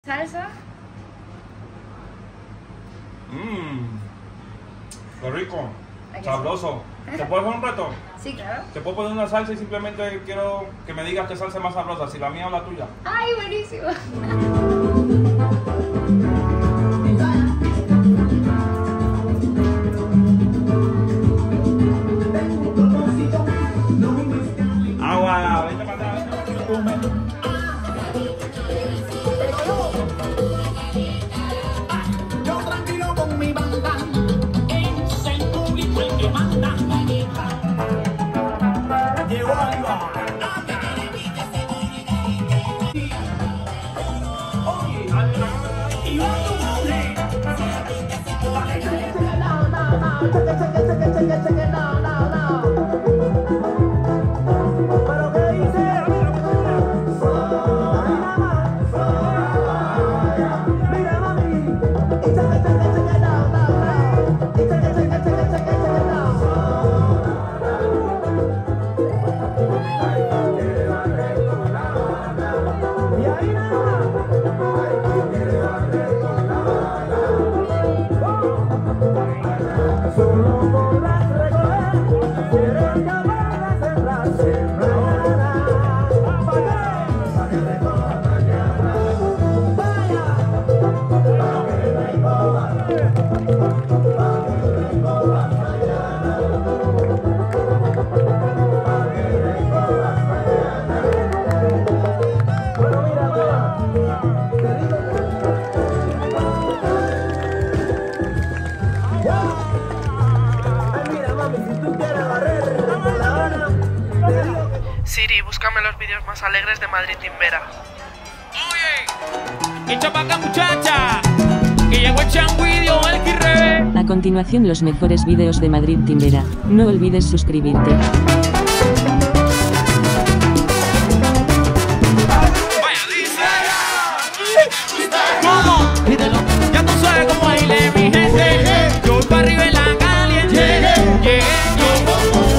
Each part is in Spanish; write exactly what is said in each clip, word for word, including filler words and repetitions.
¿Salsa? Mmm, qué rico, ¿A sabroso. ¿Te puedo hacer un reto? Sí, claro. Te puedo poner una salsa y simplemente quiero que me digas qué salsa es más sabrosa, si la mía o la tuya. ¡Ay, buenísimo! Agua, vente para acá, vente para acá. Yo tranquilo con mi banda, es el público el que manda. Llegó arriba. Oye, y va tu mujer. No, no, no, cheque, cheque, cheque, cheque, cheque, no, no, no. Pero qué dice, mira mami, y cheque, cheque, cheque, no, no, no. Y cheque, cheque, cheque, cheque, cheque, no. Y ahí nada más. Solo por las recoger, quiero llamarlas en la semana. ¿Pa' qué? Pa' que recoja mañana. Vaya, pa' que recoja, pa' que recoja mañana. Pa' que recoja mañana. Bueno, mira, mira, te digo ay, mira, mami, si tú quieres barrer de La Habana, te digo que... Siri, búscame los vídeos más alegres de Madrid Timbera. Oye, echa pa' acá muchacha, que llegó el changuidio, el kirrebe. A continuación los mejores vídeos de Madrid Timbera. No olvides suscribirte. Vaya, dice. ¿Cómo? Pídelo. Ya tú sabes cómo baile mi gente. Yo voy para arriba en la caliente. Llegué, yo.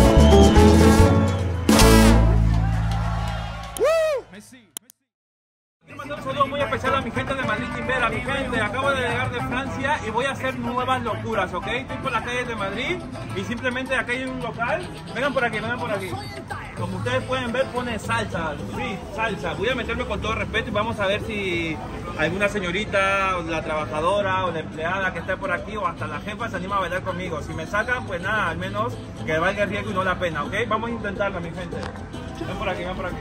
Quiero mandar un saludo muy especial a mi gente de Madrid Timbera, mi gente. Acabo de llegar de Francia y voy a hacer nuevas locuras, ¿ok? Estoy por las calles de Madrid y simplemente acá hay un local. Vengan por aquí, vengan por aquí. Como ustedes pueden ver, pone salsa, sí, salsa. Voy a meterme con todo respeto y vamos a ver si alguna señorita, o la trabajadora, o la empleada que esté por aquí, o hasta la jefa se anima a bailar conmigo. Si me sacan, pues nada, al menos que valga el riesgo y no la pena, ¿ok? Vamos a intentarlo, mi gente. Ven por aquí, ven por aquí.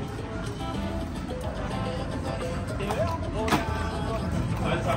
Salsa,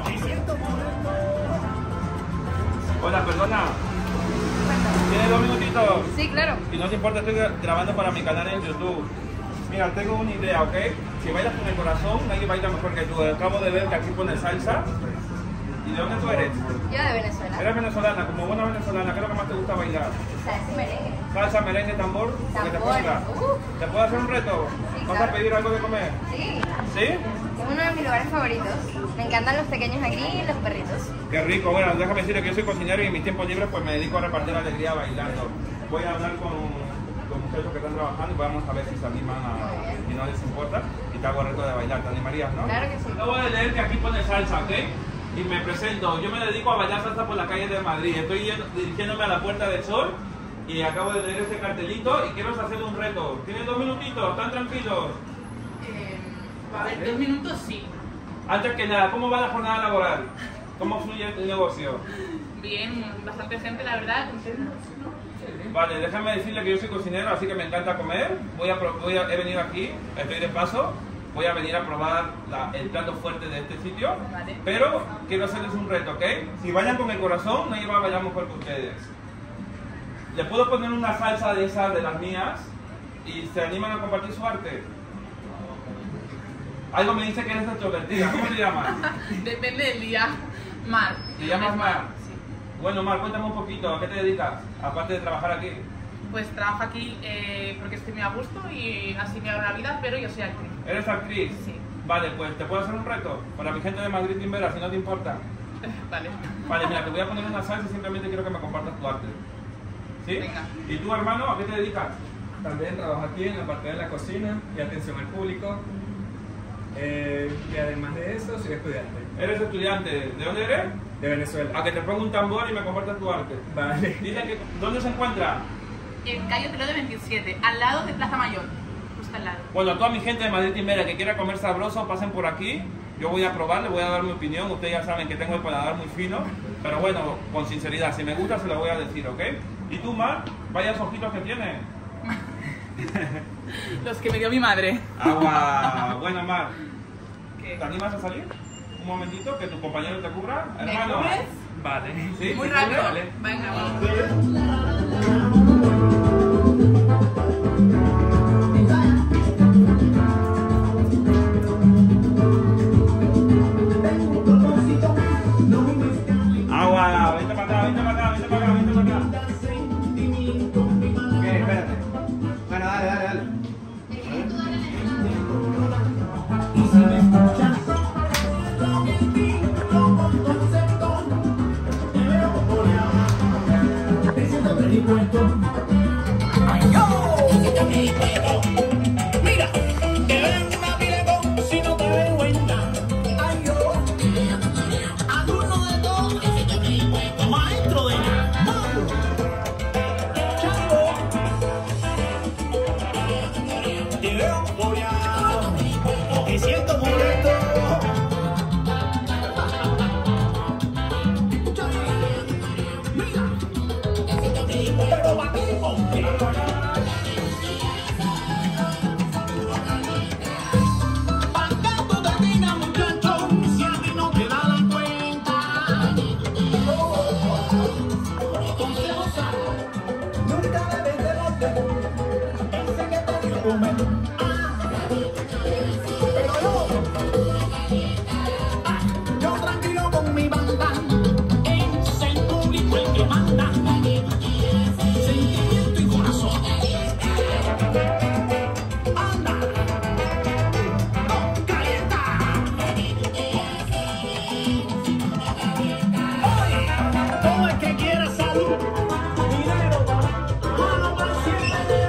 hola, perdona. ¿Tienes dos minutitos? Sí, claro. Si no te importa, estoy grabando para mi canal en YouTube. Mira, tengo una idea, ¿ok? Si bailas con el corazón, nadie baila mejor que tú. Acabo de ver que aquí pone salsa. ¿Y de dónde tú eres? Yo de Venezuela. Eres venezolana, como buena venezolana, ¿qué es lo que más te gusta bailar? Salsa y merengue. Salsa, merengue, tambor, lo que te Tambor. ponga. Uh. ¿Te puedo hacer un reto? Sí, ¿Vas claro. a pedir algo de comer? Sí. ¿Sí? Es uno de mis lugares favoritos. Me encantan los pequeños aquí y los perritos. Qué rico. Bueno, déjame decirte que yo soy cocinero y en mis tiempos libres pues me dedico a repartir alegría bailando. Voy a hablar con los muchachos que están trabajando y vamos a ver si se animan a, y no les importa. Y te hago el reto de bailar. ¿Te animarías, no? Claro que sí. Acabo de leer que aquí pone salsa, ¿ok? Y me presento. Yo me dedico a bailar salsa por las calles de Madrid. Estoy yendo, dirigiéndome a la Puerta del Sol y acabo de leer este cartelito y quiero hacer un reto. ¿Tienes dos minutitos? ¿Están tranquilos? Eh, a ver, dos minutos sí. Antes que nada, ¿cómo va la jornada laboral? ¿Cómo fluye el negocio? Bien, bastante gente, la verdad, contenta. Vale, déjame decirle que yo soy cocinero, así que me encanta comer. Voy a, pro- voy a, he venido aquí, estoy de paso. Voy a venir a probar la- el plato fuerte de este sitio. Vale. Pero quiero hacerles un reto, ¿ok? Si bailan con el corazón, nadie va a bailar mejor que ustedes. ¿Le puedo poner una salsa de esas, de las mías? ¿Y se animan a compartir su arte? Algo me dice que eres extrovertida. ¿Cómo te llamas? Depende del día. Mar. ¿Te llamas Mar? Sí. Bueno, Mar, cuéntame un poquito, ¿a qué te dedicas? Aparte de trabajar aquí. Pues trabajo aquí eh, porque estoy muy a gusto y así me hago la vida, pero yo soy actriz. ¿Eres actriz? Sí. Vale, pues te puedo hacer un reto para mi gente de Madrid Timbera, si no te importa. Vale. Vale, mira, te voy a poner una salsa y simplemente quiero que me compartas tu arte. ¿Sí? Venga. ¿Y tú, hermano, a qué te dedicas? También trabajo aquí en la parte de la cocina y atención al público. Eh, y además de eso, soy estudiante. Eres estudiante. ¿De dónde eres? De Venezuela. A que te ponga un tambor y me compartas tu arte. Vale. Dicen que, ¿dónde se encuentra? En calle Telo de veintisiete, al lado de Plaza Mayor. Justo al lado. Bueno, a toda mi gente de Madrid Timbera que quiera comer sabroso, pasen por aquí. Yo voy a probar, le voy a dar mi opinión. Ustedes ya saben que tengo el paladar muy fino. Pero bueno, con sinceridad, si me gusta se lo voy a decir, ¿ok? Y tú, Mar, vayas ojitos que tienes. Los que me dio mi madre. Agua. Bueno, Mar, ¿Qué? ¿te animas a salir? Un momentito, que tu compañero te cubra. ¿Me Hermano. cubres? Vale. ¿Sí? Muy ¿Te rápido. cubre? Vale. Venga, vamos. Agua, vente para acá, vente para acá, vente para acá, vente para acá. Ok, espérate. Bueno, dale, dale, dale. Mira, que ven una pila si no te ven buena. Ay, yo, alumno de todo, maestro de mambo, chango, te veo boreado, me siento molesto. Mira, pero pa' ti, hombre. Pagando de mina, muchacho, si a mí no te da la cuenta. Consejo sano, nunca debes de volver. Ese que te dio comer. Pero yo, yo tranquilo con mi banda. Es el público el que manda. Sentimiento y corazón. Anda. Todo el que quiera salud, dinero, mano para siempre.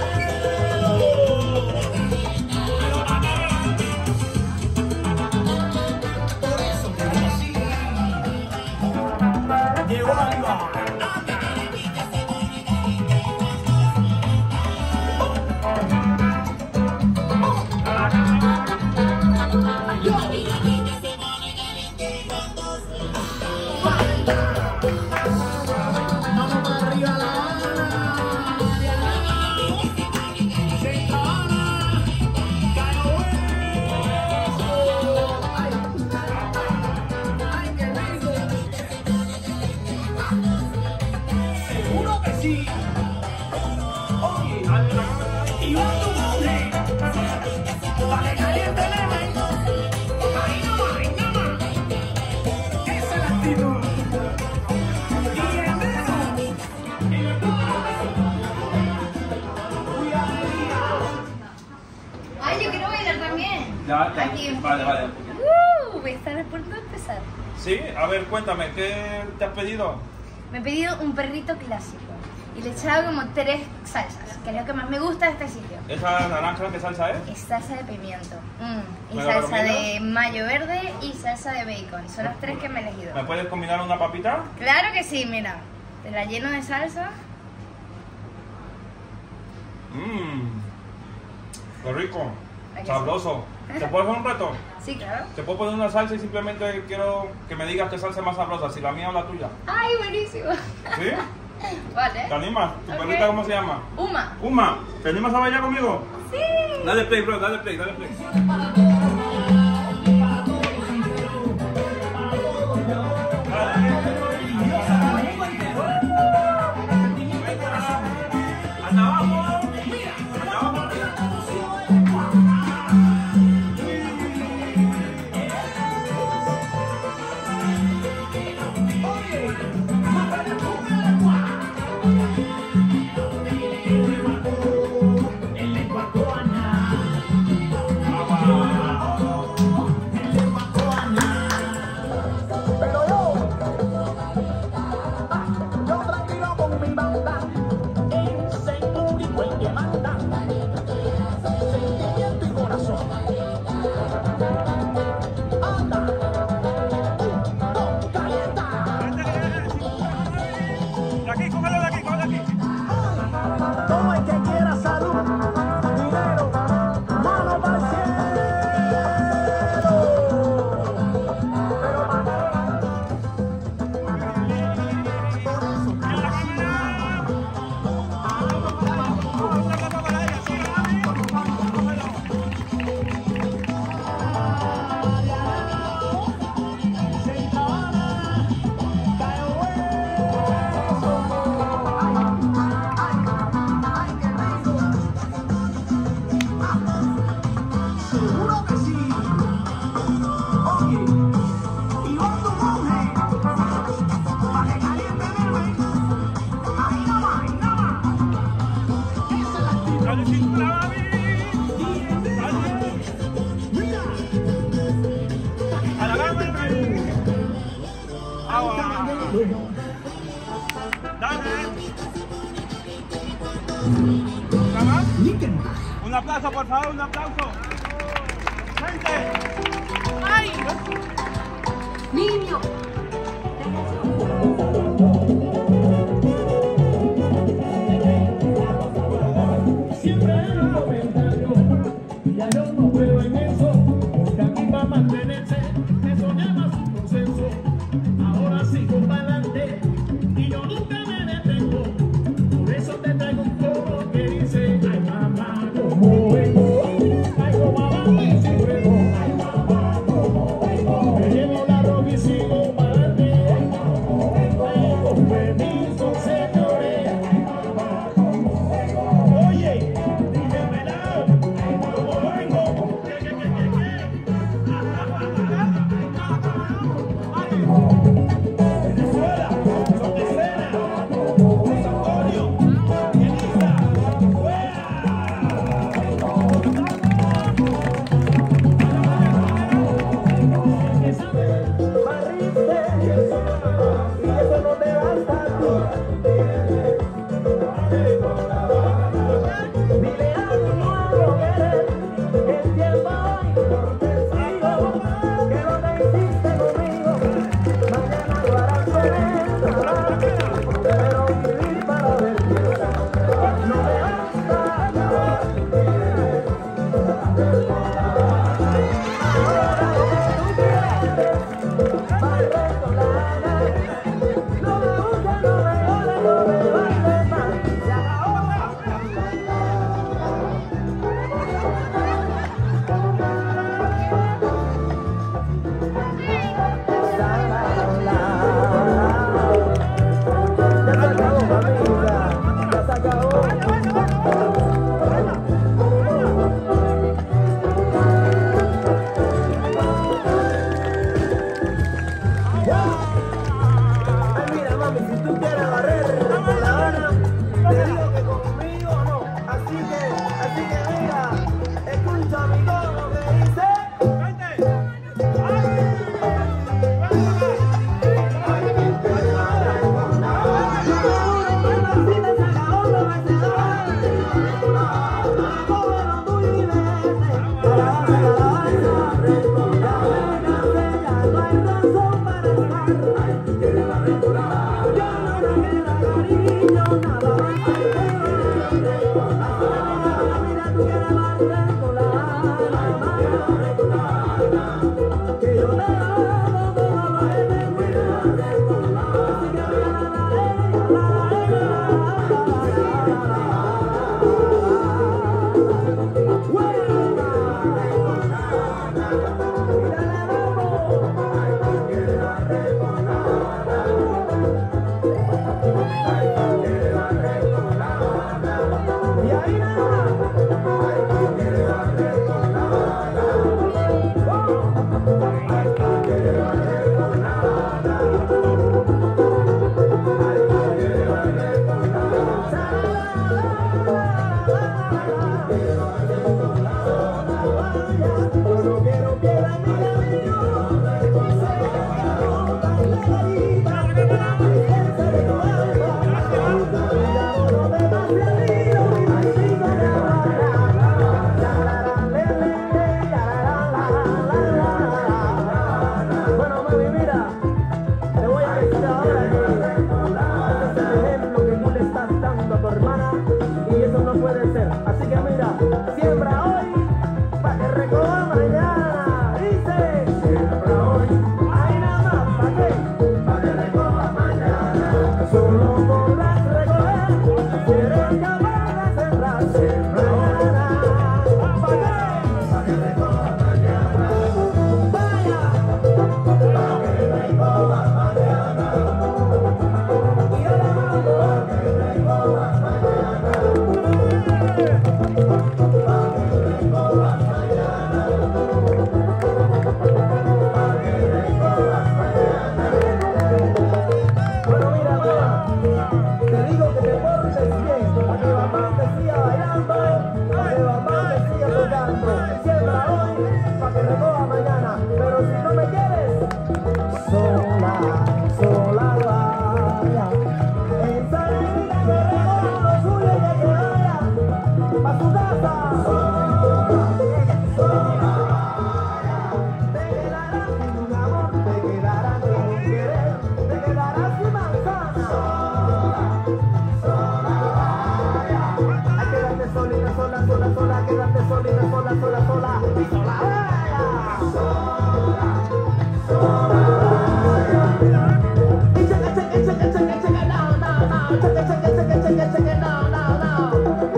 Por eso que así llegó arriba. Mano para arriba la Habana, se Habana, Cayo Hueso. Ay, ay, qué rico. Seguro que sí. Oye, y va tu mujer, para que caliente el nene. Ahí no va, ahí no va. Esa es la actitud. Y el dedo, el Ay, yo quiero bailar también. Ya, ya. Aquí. Vale, vale. Uh, está a punto de empezar. Sí, a ver, cuéntame, ¿qué te has pedido? Me he pedido un perrito clásico y le he echado como tres salsas, que es lo que más me gusta de este sitio. ¿Esa naranja qué salsa es? Es salsa de pimiento, mm, y ¿Me la salsa recomiendas? de mayo verde y salsa de bacon. Son las tres que me he elegido. ¿Me puedes combinar una papita? Claro que sí, mira. Te la lleno de salsa. Mmm, qué rico, ¿A que sí? sabroso. ¿Te puedo hacer un reto? Sí, claro. Te puedo poner una salsa y simplemente quiero que me digas qué salsa es más sabrosa, si la mía o la tuya. Ay, buenísimo. ¿Sí? Vale. ¿Te animas? ¿Tu Ok. perrita cómo se llama? Uma. Uma, ¿te animas a bailar conmigo? Sí. Dale play, bro, dale play, dale play. Anda abajo. Anda abajo. el Dale. Un aplauso, por favor, un aplauso. Gente. ¡Ay! Niño. Siempre hay un comentario, y ya yo no creo en eso, porque aquí va a mantenerse, eso llama su consenso. Ahora sigo para adelante, y yo nunca me detengo, por eso te traigo un coro que dice: ay mamá, como vengo, ay como abajo y si ruego, ay mamá, como vengo, me llevo la ropa y sigo para adelante, ay como vengo, ay con permiso señores, ay mamá, como vengo, oye. Mira, vaya. Esa negrita que regala lo suyo y que se vaya pa' su casa. Te quedarás sin un amor, te quedarás sin un querer, te quedarás sin manzana. Ay, quédate solita, sola, sola, sola, quédate solita, sola, sola, sola, y sola vaya. Y checa, checa, checa, checa, checa, no, no, no, checa, checa, checa, checa, checa, no, no, no.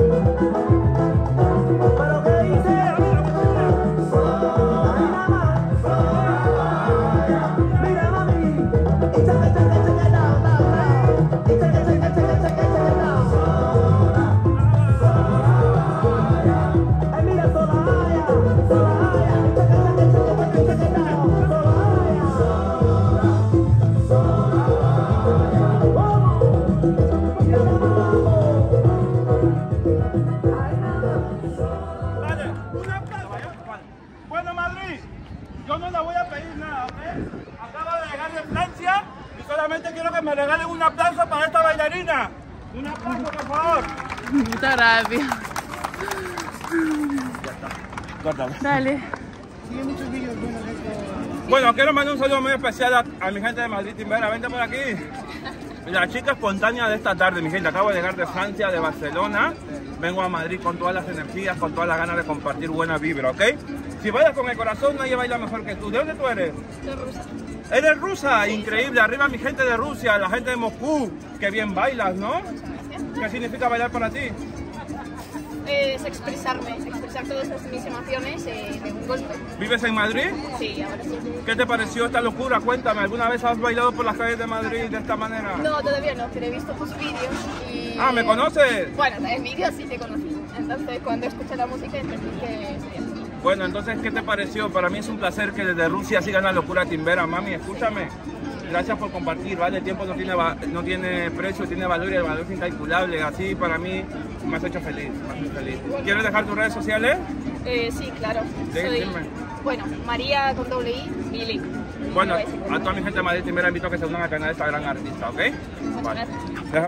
Pero ¿qué dice? Mira, ma, mira, mami, y checa, checa, checa, no, no, no, y checa, checa, checa, checa, checa, no. Ay, mira, sola vaya, sola vaya, y checa, checa, checa, checa, checa, no, sola Dale, un aplauso. Bueno, Madrid, yo no le voy a pedir nada, ¿ok? Acabo de llegar de Francia y solamente quiero que me regalen un aplauso para esta bailarina. Un aplauso, por favor. Muchas gracias. Córtalo. Dale. Bueno, quiero mandar un saludo muy especial a, a mi gente de Madrid Timbera. Vente por aquí. La chica espontánea de esta tarde, mi gente. Acabo de llegar de Francia, de Barcelona. Vengo a Madrid con todas las energías, con todas las ganas de compartir buena vibra, ¿ok? Si bailas con el corazón, nadie baila mejor que tú. ¿De dónde tú eres? De rusa. Eres rusa, increíble. Arriba mi gente de Rusia, la gente de Moscú. Qué bien bailas, ¿no? ¿Qué significa bailar para ti? Es expresarme, expresar todas mis emociones eh, de un golpe. ¿Vives en Madrid? Sí, ahora sí. ¿Qué te pareció esta locura? Cuéntame, ¿alguna vez has bailado por las calles de Madrid de esta manera? No, todavía no, pero he visto tus vídeos y... Ah, ¿me conoces? Bueno, en vídeos sí te conocí. Entonces, cuando escuché la música, entendí que sería así. Bueno, entonces, ¿qué te pareció? Para mí es un placer que desde Rusia sigan la locura timbera. Mami, escúchame. Gracias por compartir, ¿vale? El tiempo no tiene, no tiene precio, tiene valor y el valor es incalculable. Así, para mí, me has hecho feliz, me has hecho feliz. ¿Quieres dejar tus redes sociales? Eh, sí, claro. Sí, Soy, dime. bueno, María con doble I, Mili. Bueno, a toda mi gente de Madrid Timbera invito a que se unan al canal de esta gran artista, ¿ok? Muchas Vale. gracias. Deja-